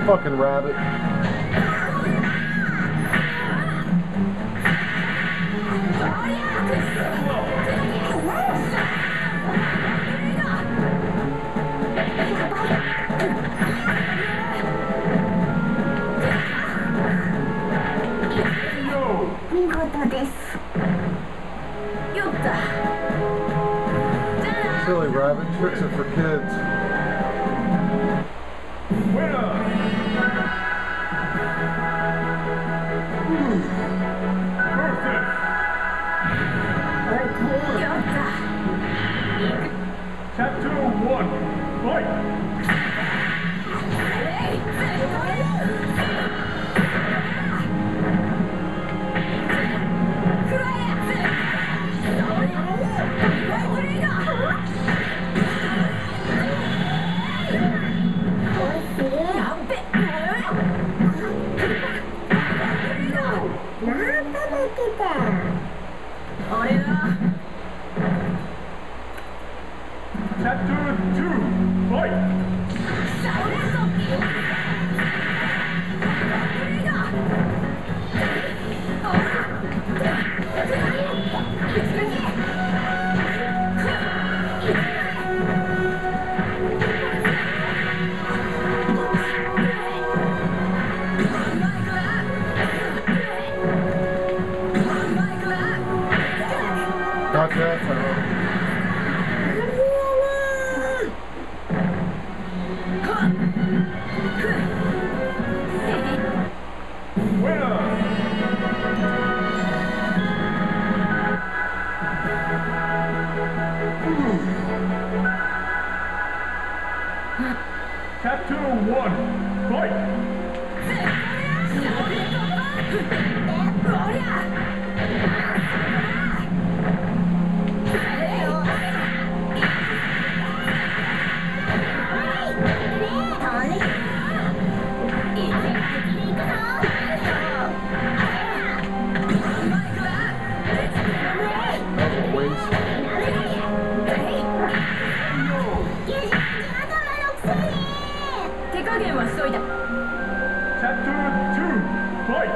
Fucking rabbit. Silly rabbit, tricks are for kids. Winner! Chapter 1, fight! Chapter 2, fight! Gotcha. Winner! Chapter 1, fight! Chapter 2, fight!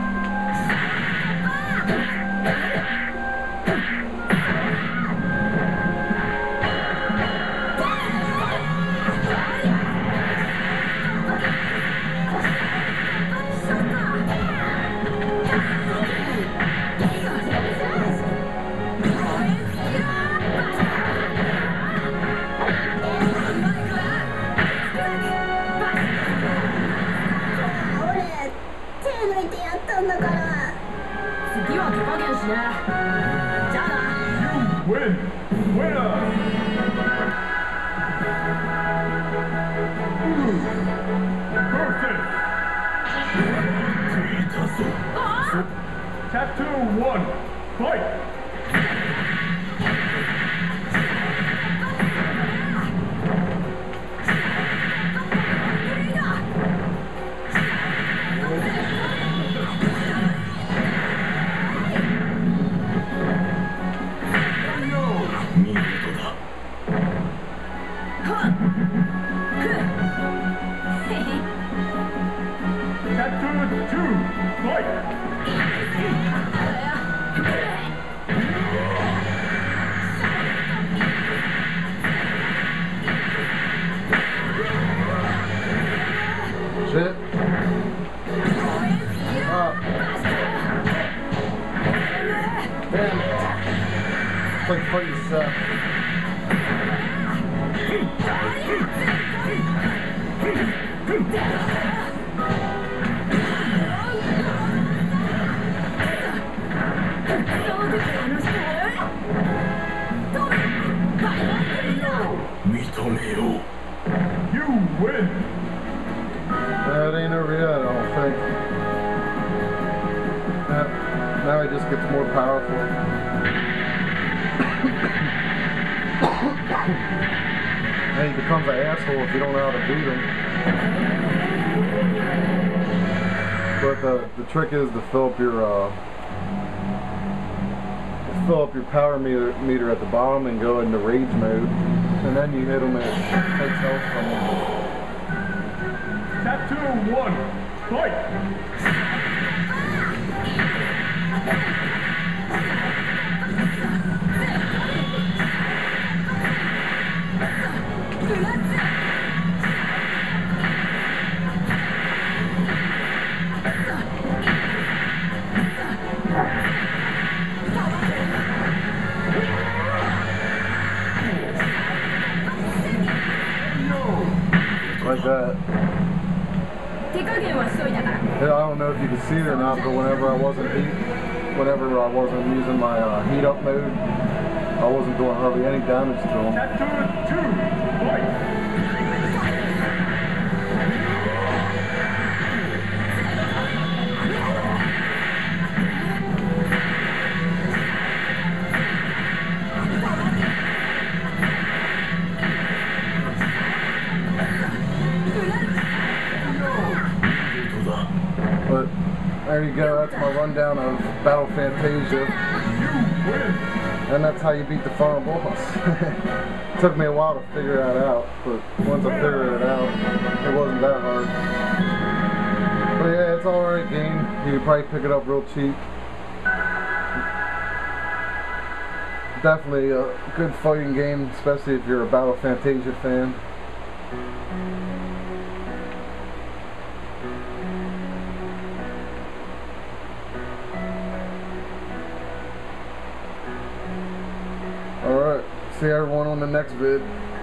You win! Winner! Perfect! Chapter 1, fight! Chapter 2, fight! Shit. Damn it. Play for yourself. You win! That ain't over yet, I don't think. Now he just gets more powerful. And he becomes an asshole if you don't know how to beat him. But the trick is to fill up your power meter at the bottom and go into rage mode, and then you hit him and it takes health from him. Chapter won. Fight. Like that. Yeah, I don't know if you can see it or not, but whenever I wasn't using my heat up mode, I wasn't doing hardly any damage to them. Chapter 2. Fight. But there you go, that's my rundown of Battle Fantasia. You win. And that's how you beat the final boss. Took me a while to figure that out, but once I figured it out, it wasn't that hard. But yeah, it's alright game. You can probably pick it up real cheap. Definitely a good fighting game, especially if you're a Battle Fantasia fan. Alright, see everyone on the next vid.